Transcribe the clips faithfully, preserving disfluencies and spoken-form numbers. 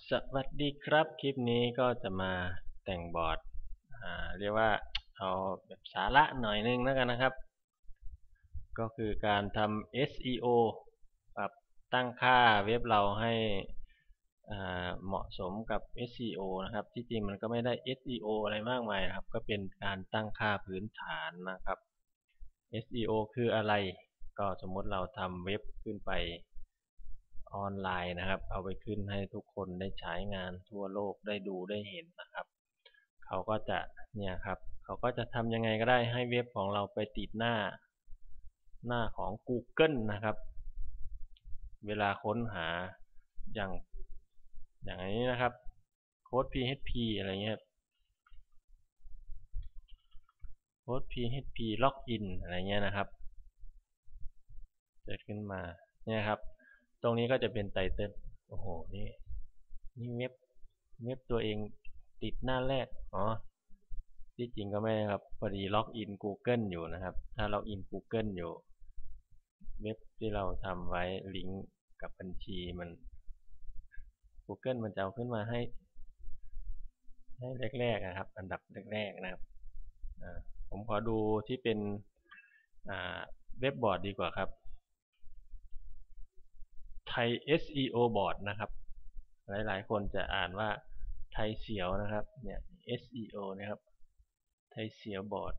สวัสดีครับคลิปนี้ก็จะมาแต่งบอร์ดอ่าเรียกว่าเอาแบบสาระหน่อยนึงแล้วกันนะครับก็คือการทำ เอส อี โอ ปรับตั้งค่าเว็บเราให้อ่าเหมาะสมกับ เอส อี โอ นะครับที่จริงมันก็ไม่ได้ เอส อี โอ อะไรมากมายนะครับก็เป็นการตั้งค่าพื้นฐานนะครับ เอส อี โอ คืออะไรก็สมมติเราทำเว็บขึ้นไปออนไลน์นะครับเอาไปขึ้นให้ทุกคนได้ใช้งานทั่วโลกได้ดูได้เห็นนะครับเขาก็จะเนี่ยครับเขาก็จะทำยังไงก็ได้ให้เว็บของเราไปติดหน้าหน้าของ Google นะครับเวลาค้นหาอย่างอย่างนี้นะครับโค้ด พี เอช พี อะไรเงี้ยโค้ด พี เอช พี ล็อกอินอะไรเงี้ยนะครับเกิดขึ้นมาเนี่ยครับตรงนี้ก็จะเป็นไตเติ้ลโอ้โหนี่นี่เว็บเว็บตัวเองติดหน้าแรกอ๋อที่จริงก็ไม่ครับพอดีล็อกอิน Google อยู่นะครับถ้าล็อกอิน Google อยู่เว็บที่เราทำไว้ลิงก์กับบัญชีมัน Google มันจะเอาขึ้นมาให้ให้แรกๆนะครับอันดับแรกๆนะครับผมขอดูที่เป็นเว็บบอร์ดดีกว่าครับไทย เอส อี โอ บอร์ดนะครับหลายๆคนจะอ่านว่าไทยเสียวนะครับเนี่ย เอส อี โอ นะครับไทยเสียวบอร์ด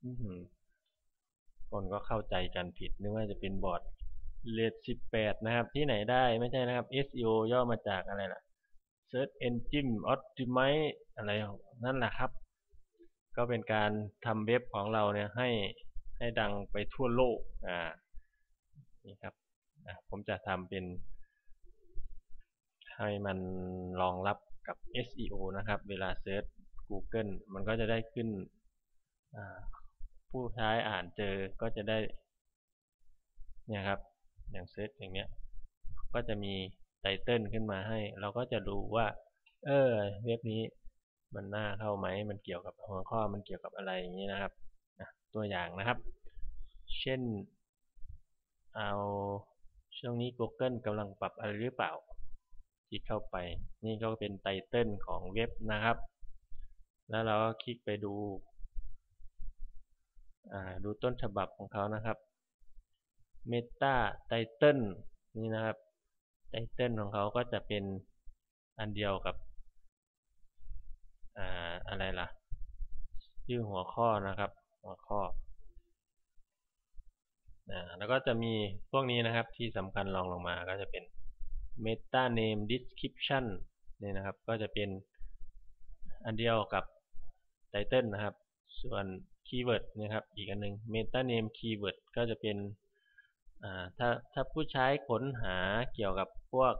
คนก็เข้าใจกันผิดนึกว่าจะเป็นบอร์ดเรทสิบแปดนะครับที่ไหนได้ไม่ใช่นะครับ เอส อี โอ ย่อมาจากอะไรล่ะ Search Engine Optimize อะไรนั่นแหละครับก็เป็นการทำเว็บของเราเนี่ยให้ให้ดังไปทั่วโลกอ่านี่ครับผมจะทำเป็นให้มันรองรับกับ เอส อี โอ นะครับเวลาเซิร์ช Google มันก็จะได้ขึ้นผู้ใช้อ่านเจอก็จะได้เนี่ยครับอย่างเซิร์ชอย่างเงี้ยก็จะมีไตเติ้ลขึ้นมาให้เราก็จะดูว่าเออเว็บนี้มันน่าเข้าไหมมันเกี่ยวกับหัวข้อมันเกี่ยวกับอะไรอย่างนี้นะครับตัวอย่างนะครับเช่นเอาช่วงนี้ Google กำลังปรับอะไรหรือเปล่าคลิกเข้าไปนี่ก็เป็นไตเติ้ลของเว็บนะครับแล้วเราก็คลิกไปดูดูต้นฉบับของเขานะครับ Meta Title นี่นะครับไตเติ้ลของเขาก็จะเป็นอันเดียวกับอ่าอะไรล่ะชื่อหัวข้อนะครับหัวข้อแล้วก็จะมีพวกนี้นะครับที่สำคัญรองลงมาก็จะเป็น Meta Name Description นี่นะครับก็จะเป็นอันเดียวกับไตเติ้ลนะครับส่วนคีย์เวิร์ดนะครับอีกอันหนึ่ง Meta Name Keyword ก็จะเป็นถ้าถ้าผู้ใช้ค้นหาเกี่ยวกับพวก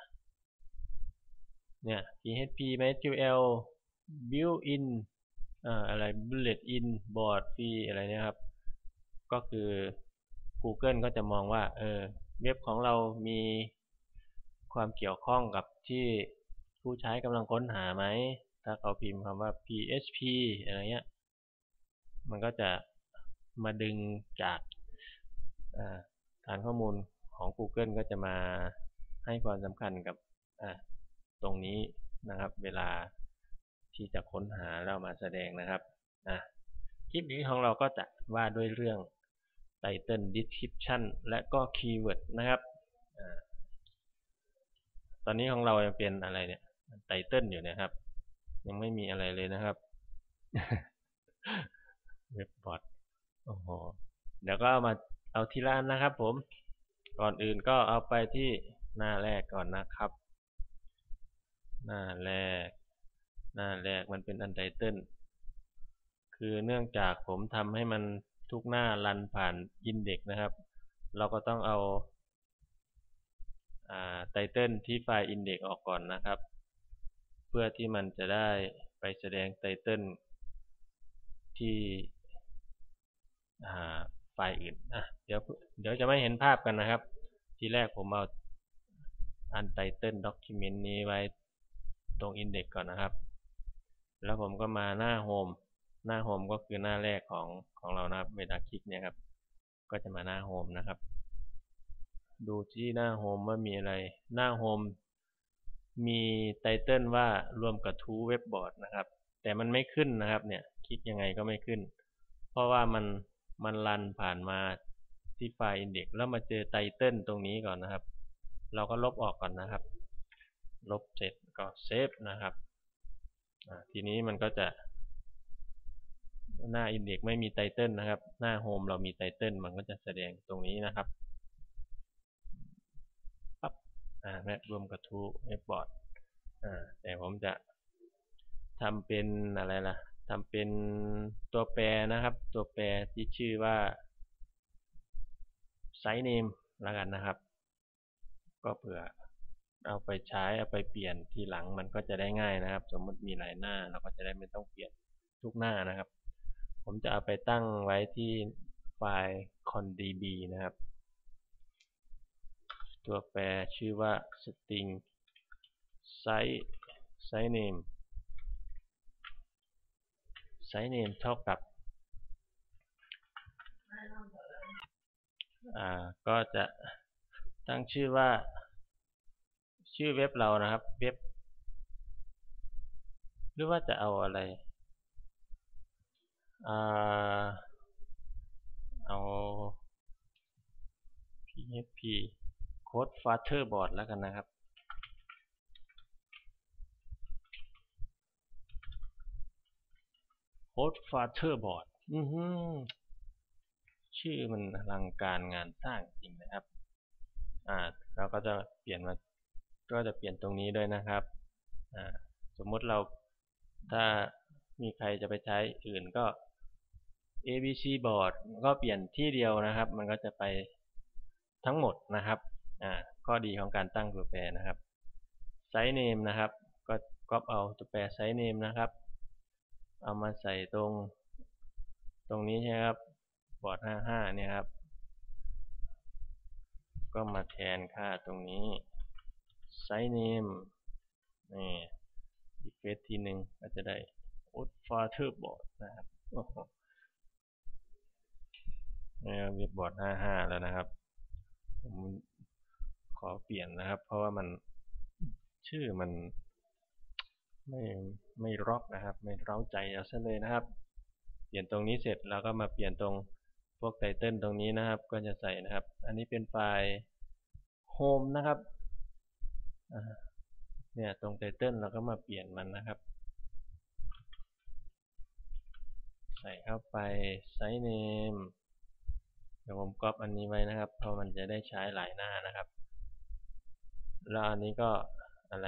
เนี่ย พี เอช พี MySQL Built-in อะไร Bullet-in Board Free อะไรเนี่ยครับก็คือ Google ก็จะมองว่าเออเว็บของเรามีความเกี่ยวข้องกับที่ผู้ใช้กำลังค้นหาไหมถ้าเขาพิมพ์คำว่า พี เอช พี อะไรเงี้ยมันก็จะมาดึงจากฐานข้อมูลของ Google ก็จะมาให้ความสำคัญกับตรงนี้นะครับเวลาที่จะค้นหาแล้วมาแสดงนะครับคลิปนี้ของเราก็จะว่าด้วยเรื่อง Title Description และก็ Keyword นะครับตอนนี้ของเรายังเป็นอะไรเนี่ย Title อยู่นะครับยังไม่มีอะไรเลยนะครับเว็บบอร์ดโอ้โหเดี๋ยวก็เอามาเอาทีละอันนะครับผมก่อนอื่นก็เอาไปที่หน้าแรกก่อนนะครับหน้าแรกหน้าแรกมันเป็นอันไตเติ้ลคือเนื่องจากผมทำให้มันทุกหน้ารันผ่านอินเด็กซ์นะครับเราก็ต้องเอาไตเติ้ลที่ไฟล์อินเด็กซ์ออกก่อนนะครับเพื่อที่มันจะได้ไปแสดงไตเติ้ลที่ไฟล์อื่นอ่ะเดี๋ยวเดี๋ยวจะไม่เห็นภาพกันนะครับทีแรกผมเอาอันไตเติ้ลด็อกิเมนต์นี้ไว้ตรงอินเด็กซ์ก่อนนะครับแล้วผมก็มาหน้าโฮมหน้าโฮมก็คือหน้าแรกของของเรานะครับเวลาคลิกเนี่ยครับก็จะมาหน้าโฮมนะครับดูที่หน้าโฮมว่ามีอะไรหน้าโฮมมีไตเติลว่ารวมกระทู้เว็บบอร์ดนะครับแต่มันไม่ขึ้นนะครับเนี่ยคลิกยังไงก็ไม่ขึ้นเพราะว่ามันมันรันผ่านมาที่ไฟล์ index แล้วมาเจอไตเติลตรงนี้ก่อนนะครับเราก็ลบออกก่อนนะครับลบเสร็จก็เซฟนะครับทีนี้มันก็จะหน้า index ไม่มีไตเติลนะครับหน้า home เรามีไตเติลมันก็จะแสดงตรงนี้นะครับปั๊บอ่าแมปรวมกระทู้เว็บบอร์ดอ่าแต่ผมจะทำเป็นอะไรล่ะทำเป็นตัวแปรนะครับตัวแปรที่ชื่อว่าไซส์เนมแล้วกันนะครับก็เผื่อเอาไปใช้เอาไปเปลี่ยนทีหลังมันก็จะได้ง่ายนะครับสมมติมีหลายหน้าเราก็จะได้ไม่ต้องเปลี่ยนทุกหน้านะครับผมจะเอาไปตั้งไว้ที่ไฟล์ conDB นะครับตัวแปรชื่อว่า string size size name size name เท่ากับอ่าก็จะตั้งชื่อว่าชื่อเว็บเรานะครับเว็บหรือว่าจะเอาอะไรอ่าเอา พี เอช พี Code Father Board แล้วกันนะครับโค้ด Father Board อือหือชื่อมันอลังการงานสร้างจริงนะครับอ่าเราก็จะเปลี่ยนมาก็จะเปลี่ยนตรงนี้ด้วยนะครับอ่าสมมติเราถ้ามีใครจะไปใช้อื่นก็ เอ บี ซี Board ก็เปลี่ยนที่เดียวนะครับมันก็จะไปทั้งหมดนะครับอ่าข้อดีของการตั้งตัวแปรนะครับ Size Name นะครับก็ก๊อปเอาตัวแปร Size Name นะครับเอามาใส่ตรงตรงนี้ใช่ไหมครับบอร์ดห้าสิบห้าเนี่ยครับก็มาแทนค่าตรงนี้ Size Name นี่อีกเฟซทีหนึ่งก็จะได้ Old Father Board นะครับโอ้โหนี่เว็บบอร์ดห้าสิบห้าแล้วนะครับผมขอเปลี่ยนนะครับเพราะว่ามันชื่อมันไม่ไม่ร็อกนะครับไม่เร้าใจเอาซะเลยนะครับเปลี่ยนตรงนี้เสร็จแล้วก็มาเปลี่ยนตรงพวกไตเติลตรงนี้นะครับก็จะใส่นะครับอันนี้เป็นไฟล์ Home นะครับเนี่ยตรงไตเติลเราก็มาเปลี่ยนมันนะครับใส่เข้าไป Size Name เดี๋ยวผมก๊อปอันนี้ไว้นะครับเพราะมันจะได้ใช้หลายหน้านะครับแล้วอันนี้ก็อะไร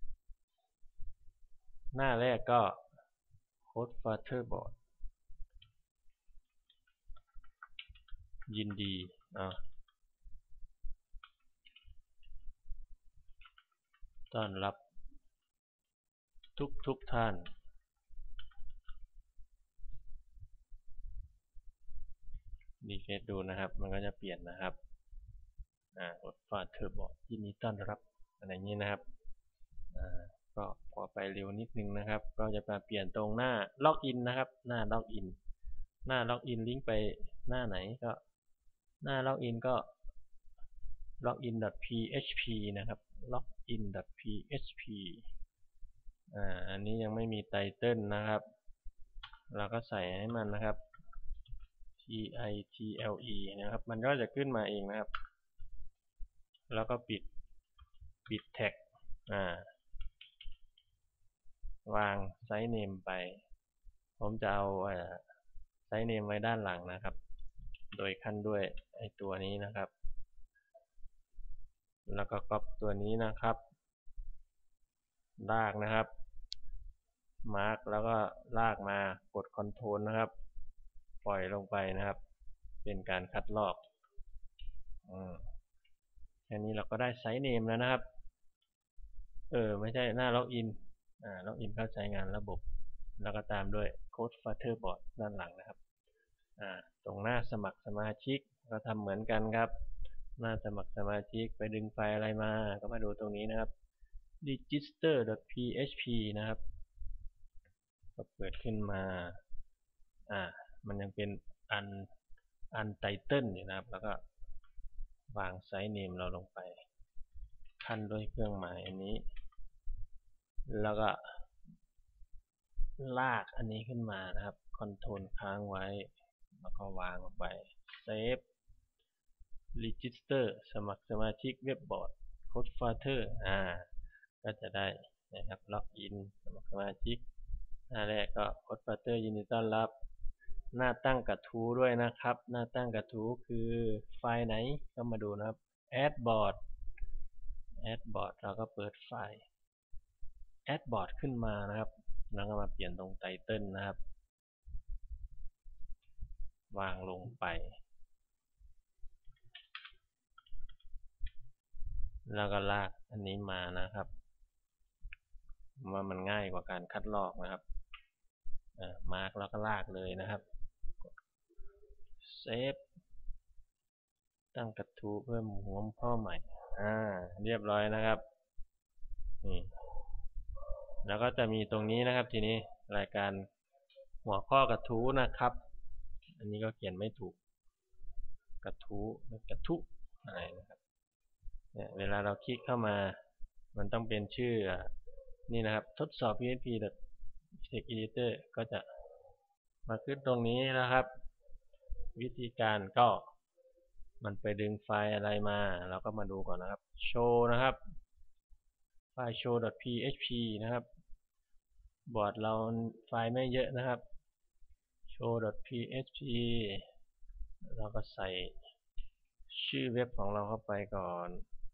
หน้าแรกก็ Code Father Board ยินดีอ่าต้อนรับทุกทุกท่านดีเฟซดูนะครับมันก็จะเปลี่ยนนะครับอ่า Code Father Board ยินดีต้อนรับอะไรอย่างนี้นะครับอ่าก็พอไปเร็วนิดนึงนะครับก็จะมาเปลี่ยนตรงหน้าล็อกอินนะครับหน้าล็อกอินหน้าล็อกอินลิงก์ไปหน้าไหนก็หน้าล็อกอินก็ login.php นะครับ login.php อ่าอันนี้ยังไม่มีไตเติลนะครับเราก็ใส่ให้มันนะครับ title นะครับมันก็จะขึ้นมาเองนะครับแล้วก็ปิดปิดแท็กอ่าวางไซส์เนมไปผมจะเอาไซส์เนมไว้ด้านหลังนะครับโดยขั้นด้วยไอตัวนี้นะครับแล้วก็ก๊อปตัวนี้นะครับลากนะครับมาร์กแล้วก็ลากมากดคอนโทรลนะครับปล่อยลงไปนะครับเป็นการคัดลอกแค่นี้เราก็ได้ไซส์เนมแล้วนะครับเออไม่ใช่หน้าล็อกอินอ่าล็อกอินเข้าใช้งานระบบแล้วก็ตามด้วย Code Father Board ด้านหลังนะครับอ่าตรงหน้าสมัครสมาชิกก็ทำเหมือนกันครับหน้าสมัครสมาชิกไปดึงไฟล์อะไรมาก็มาดูตรงนี้นะครับ register.php นะครับก็เปิดขึ้นมาอ่ามันยังเป็นอันอันไตเติลอยู่นะครับแล้วก็วางไซส์เนมเราลงไปขั้นด้วยเครื่องหมายอันนี้แล้วก็ลากอันนี้ขึ้นมานะครับคอนโทรลค้างไว้แล้วก็วางลงไปเซฟรีจิสเตอร์สมัครสมาชิกเว็บบอร์ดโค้ดฟาเธอร์อ่าก็จะได้นะครับล็อกอินสมัครสมาชิกหน้าแรกก็โค้ดฟาเธอร์ยินดีต้อนรับหน้าตั้งกระทู้ด้วยนะครับหน้าตั้งกระทู้คือไฟล์ไหนก็มาดูนะครับ add board add board เราก็เปิดไฟล์ add board ขึ้นมานะครับแล้วก็มาเปลี่ยนตรงไตเติลนะครับวางลงไปแล้วก็ลากอันนี้มานะครับว่ามันง่ายกว่าการคัดลอกนะครับมาร์กแล้วก็ลากเลยนะครับเซฟตั้งกระทู้เพิ่มหัวข้อใหม่อ่าเรียบร้อยนะครับนี่แล้วก็จะมีตรงนี้นะครับทีนี้รายการหัวข้อกระทู้นะครับอันนี้ก็เขียนไม่ถูกกระทู้กระทู้อะไรนะครับเนี่ยเวลาเราคลิกเข้ามามันต้องเป็นชื่อนี่นะครับทดสอบ พี เอช พี Text Editor ก็จะมาขึ้นตรงนี้นะครับวิธีการก็มันไปดึงไฟล์อะไรมาเราก็มาดูก่อนนะครับโชว์นะครับไฟล์ show.php นะครับบอร์ดเราไฟล์ไม่เยอะนะครับ show.php เราก็ใส่ชื่อเว็บของเราเข้าไปก่อน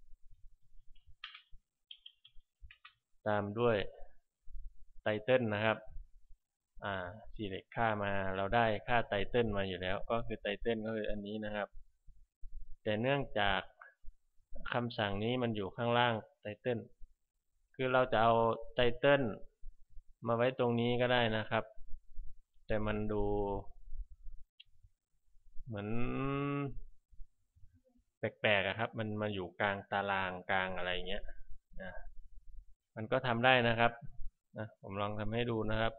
ตามด้วยไตเติลนะครับอ่า select ค่ามาเราได้ค่าไตเติลมาอยู่แล้วก็คือไตเติลก็คืออันนี้นะครับแต่เนื่องจากคำสั่งนี้มันอยู่ข้างล่างไตเติลคือเราจะเอาไตเติลมาไว้ตรงนี้ก็ได้นะครับแต่มันดูเหมือนแปลกๆครับมันมาอยู่กลางตารางกลางอะไรเงี้ยนะมันก็ทำได้นะครับนะผมลองทำให้ดูนะครับ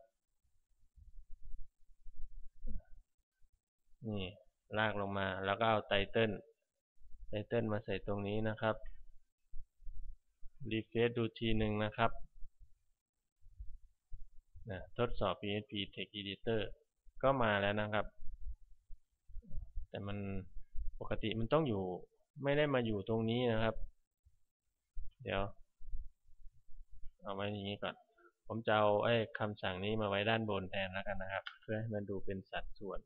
นี่ลากลงมาแล้วก็เอาไตเติลไตเติลมาใส่ตรงนี้นะครับรีเฟรชดูทีหนึ่งนะครับนะทดสอบ พี เอช พี Text Editor ก็มาแล้วนะครับแต่มันปกติมันต้องอยู่ไม่ได้มาอยู่ตรงนี้นะครับเดี๋ยวเอาไว้อย่างนี้ก่อนผมจะเอาไอ้คำสั่งนี้มาไว้ด้านบนแทนแล้วกันนะครับเพื่อให้มันดูเป็นสัดส่วน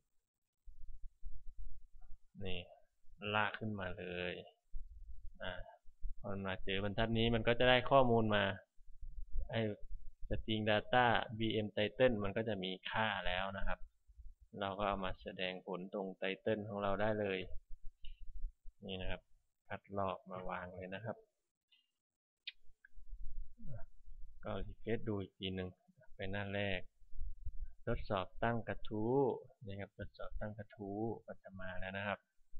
นี่ลากขึ้นมาเลยอ่าพอมาเจอบรรทัดนี้มันก็จะได้ข้อมูลมาไอ้ string data บี เอ็ม title มันก็จะมีค่าแล้วนะครับเราก็เอามาแสดงผลตรงไตเติลของเราได้เลยนี่นะครับคัดลอกมาวางเลยนะครับก็รีเฟรชดูอีกทีหนึ่งไปหน้าแรกทดสอบตั้งกระทู้นี่ครับทดสอบตั้งกระทู้ก็จะมาแล้วนะครับ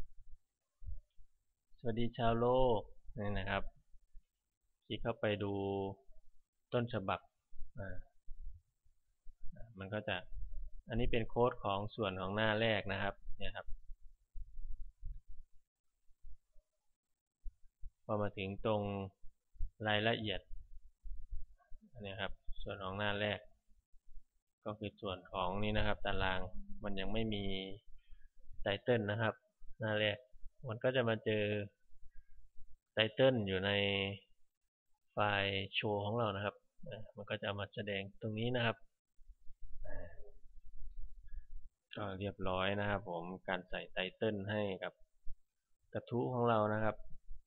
สวัสดีชาวโลกนี่นะครับคลิกเข้าไปดูต้นฉบับมันก็จะอันนี้เป็นโค้ดของส่วนของหน้าแรกนะครับเนี่ยครับพอมาถึงตรงรายละเอียดอันนี้ครับส่วนของหน้าแรกก็คือส่วนของนี้นะครับตารางมันยังไม่มีไตเติลนะครับหน้าแรกมันก็จะมาเจอไตเติลอยู่ในไฟล์โชว์ของเรานะครับมันก็จะมาแสดงตรงนี้นะครับก็เรียบร้อยนะครับผมการใส่ไตเติลให้กับกระทู้ของเรานะครับ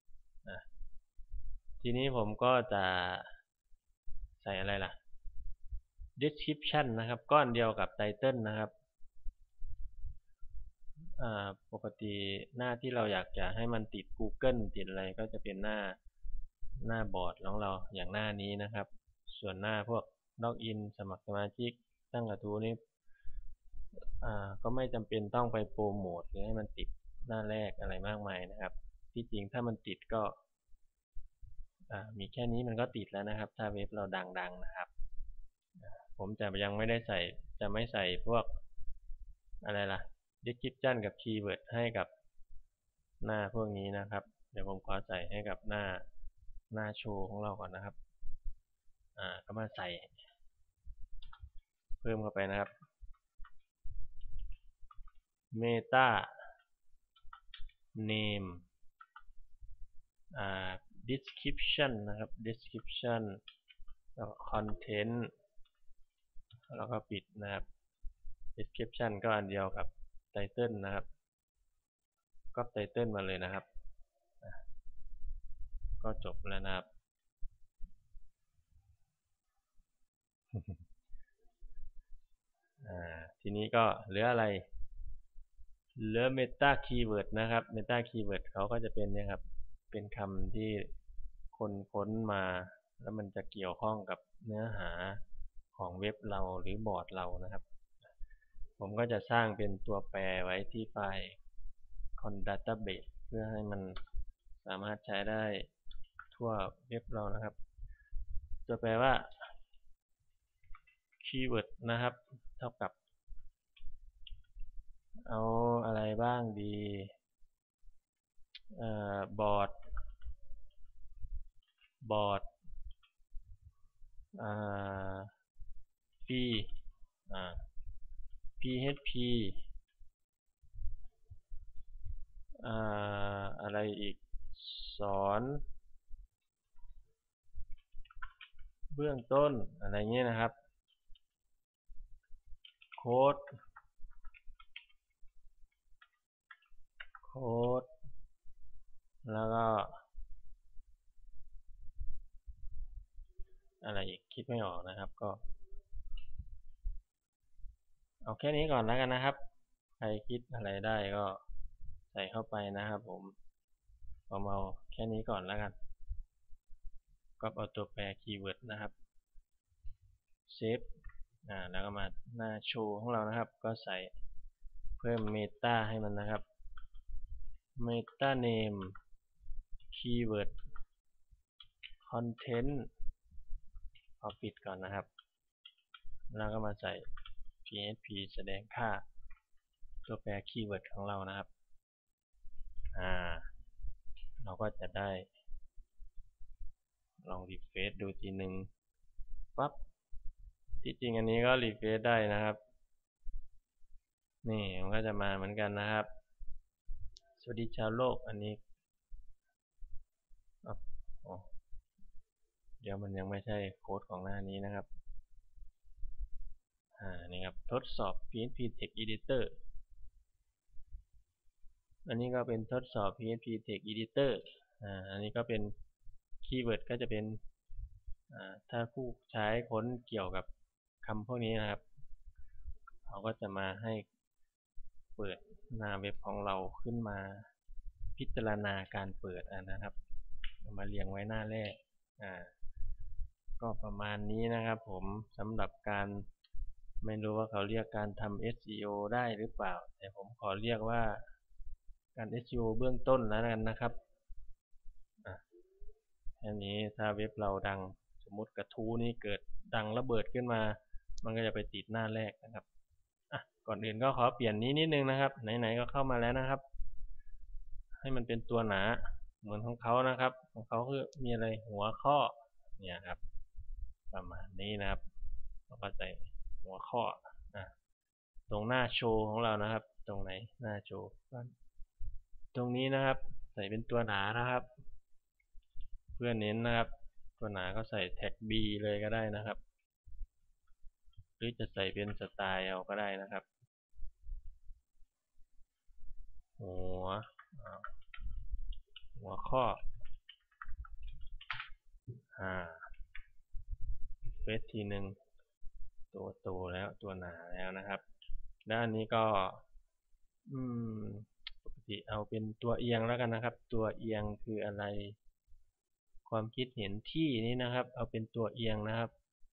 ทีนี้ผมก็จะใส่อะไรล่ะ description นะครับก้อนเดียวกับไตเติลนะครับปกติหน้าที่เราอยากจะให้มันติด Google ติดอะไรก็จะเป็นหน้าหน้าบอร์ดของเราอย่างหน้านี้นะครับส่วนหน้าพวกล็อกอินสมัครสมาชิกตั้งกระทู้นี้ก็ไม่จำเป็นต้องไปโปรโมทหรือให้มันติดหน้าแรกอะไรมากมายนะครับที่จริงถ้ามันติดก็มีแค่นี้มันก็ติดแล้วนะครับถ้าเว็บเราดังๆนะครับผมจะยังไม่ได้ใส่จะไม่ใส่พวกอะไรล่ะ description กับ keyword ให้กับหน้าพวกนี้นะครับเดี๋ยวผมขอใส่ให้กับหน้าหน้าโชว์ของเราก่อนนะครับก็มาใส่เพิ่มเข้าไปนะครับ meta name อ่า description นะครับ description แล้ว content แล้วก็ปิดนะครับ description ก็อันเดียวกับ title นะครับก็ title มาเลยนะครับก็จบแล้วนะครับทีนี้ก็เหลืออะไรเหลือ meta keyword นะครับ meta keyword เขาก็จะเป็นเนี่ยครับเป็นคำที่คนค้นมาแล้วมันจะเกี่ยวข้องกับเนื้อหาของเว็บเราหรือบอร์ดเรานะครับผมก็จะสร้างเป็นตัวแปรไว้ที่ไฟล์ con database เพื่อให้มันสามารถใช้ได้ทั่วเว็บเรานะครับตัวแปลว่า keyword นะครับเท่ากับเอาอะไรบ้างดีเอ่อบอร์ดบอร์ดอ่า p อ่า พี เอช พี อ่าอะไรอีกสอนเบื้องต้นอะไรเงี้ยนะครับโค้ดโค้ดแล้วก็อะไรอีกคิดไม่ออกนะครับก็เอาแค่นี้ก่อนแล้วกันนะครับใครคิดอะไรได้ก็ใส่เข้าไปนะครับผมผมเอาแค่นี้ก่อนแล้วกันก็เอาตัวแปรคีย์เวิร์ดนะครับเซฟอ่าแล้วก็มาหน้าโชว์ของเรานะครับก็ใส่เพิ่มเมตาให้มันนะครับเมตาเนมคีย์เวิร์ดคอนเทนต์เอาปิดก่อนนะครับแล้วก็มาใส่ พี เอช พี แสดงค่าตัวแปรคีย์เวิร์ดของเรานะครับอ่าเราก็จะได้ลองรีเฟรชดูทีหนึ่งปั๊บที่จริงอันนี้ก็รีเฟรชได้นะครับนี่มันก็จะมาเหมือนกันนะครับสวัสดีชาวโลกอันนี้เดี๋ยวมันยังไม่ใช่โค้ดของหน้านี้นะครับอ่านี่ครับทดสอบ พี เอช พี Text Editor อันนี้ก็เป็นทดสอบ พี เอช พี Text Editor อ่าอันนี้ก็เป็นคีย์เวิร์ดก็จะเป็นอ่าถ้าผู้ใช้ค้นเกี่ยวกับคำพวกนี้นะครับเขาก็จะมาให้เปิดหน้าเว็บของเราขึ้นมาพิจารณาการเปิดนะครับมาเรียงไว้หน้าแรกอ่าก็ประมาณนี้นะครับผมสำหรับการไม่รู้ว่าเขาเรียกการทำ เอส อี โอ ได้หรือเปล่าแต่ผมขอเรียกว่าการ เอส อี โอ เบื้องต้นแล้วกันนะครับแค่นี้ถ้าเว็บเราดังสมมติกระทู้นี้เกิดดังระเบิดขึ้นมามันก็จะไปติดหน้าแรกนะครับอ่ะก่อนอื่นก็ขอเปลี่ยนนี้นิดนึงนะครับไหนๆก็เข้ามาแล้วนะครับให้มันเป็นตัวหนาเหมือนของเขานะครับของเขาคือมีอะไรหัวข้อเนี่ยครับประมาณนี้นะครับเราก็ใส่หัวข้ออ่ะตรงหน้าโชว์ของเรานะครับตรงไหนหน้าโชว์ตรงนี้นะครับใส่เป็นตัวหนานะครับเพื่อเน้นนะครับตัวหนาก็ใส่แท็ก B เลยก็ได้นะครับหรือจะใส่เป็นสไตล์เอาก็ได้นะครับหัวหัวข้ออ่าเฟซทีหนึ่งตัวโตแล้วตัวหนาแล้วนะครับด้านนี้ก็อืมปกติเอาเป็นตัวเอียงแล้วกันนะครับตัวเอียงคืออะไรความคิดเห็นที่นี้นะครับเอาเป็นตัวเอียงนะครับ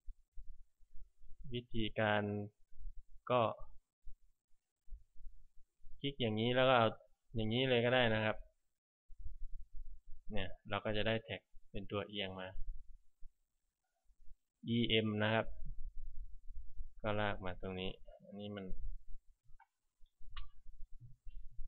วิธีการก็คลิกอย่างนี้แล้วก็เอาอย่างนี้เลยก็ได้นะครับเนี่ยเราก็จะได้แท็กเป็นตัวเอียงมา อี เอ็ม นะครับก็ลากมาตรงนี้อันนี้มัน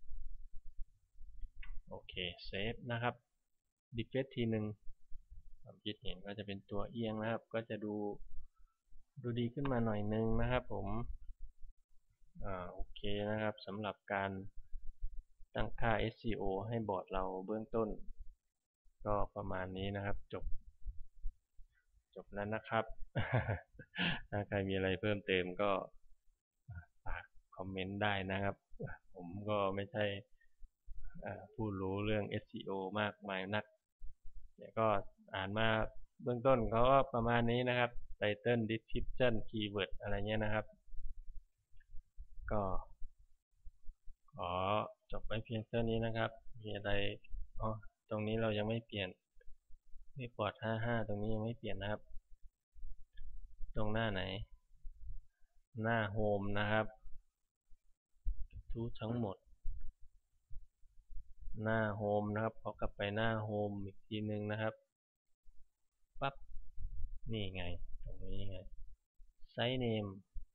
โอเคเซฟนะครับรีเฟรชทีหนึ่งโความคิดเห็นก็จะเป็นตัวเอียงนะครับก็จะดูดูดีขึ้นมาหน่อยนึงนะครับผมอ่าโอเคนะครับสำหรับการตั้งค่า เอส อี โอ ให้บอร์ดเราเบื้องต้นก็ประมาณนี้นะครับจบจบแล้วนะครับ ถ้าใครมีอะไรเพิ่มเติมก็ฝากคอมเมนต์ได้นะครับผมก็ไม่ใช่ผู้รู้เรื่อง เอส อี โอ มากมายนักแต่ก็อ่านมาเบื้องต้นเขาก็ประมาณนี้นะครับ Title Description Keyword อะไรเงี้ยนะครับก็ขอจบไว้เพียงเท่านี้นะครับมีอะไรอ๋อตรงนี้เรายังไม่เปลี่ยนรีพอร์ตห้าสิบห้าตรงนี้ยังไม่เปลี่ยนนะครับตรงหน้าไหนหน้าโฮมนะครับทุกทั้งหมดหน้าโฮมนะครับพอกลับไปหน้าโฮมอีกทีนึงนะครับปั๊บนี่ไงตรงนี้ไงไซต์เนม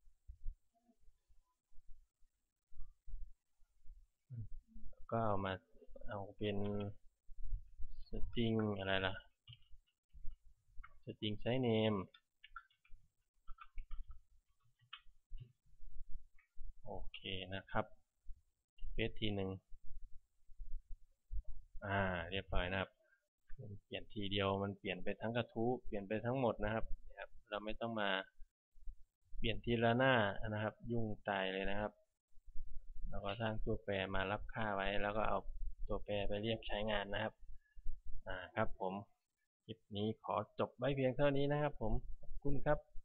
ก็เอามาเอาเป็นสตริงอะไรล่ะสตริงไซต์เนมโอเคนะครับเฟซทีหนึ่งอ่าเรียบร้อยนะครับเปลี่ยนทีเดียวมันเปลี่ยนไปทั้งกระทู้เปลี่ยนไปทั้งหมดนะครับเราไม่ต้องมาเปลี่ยนทีละหน้านะครับยุ่งตายเลยนะครับเราก็สร้างตัวแปรมารับค่าไว้แล้วก็เอาตัวแปรไปเรียกใช้งานนะครับอ่าครับผมคลิปนี้ขอจบไว้เพียงเท่านี้นะครับผมขอบคุณครับ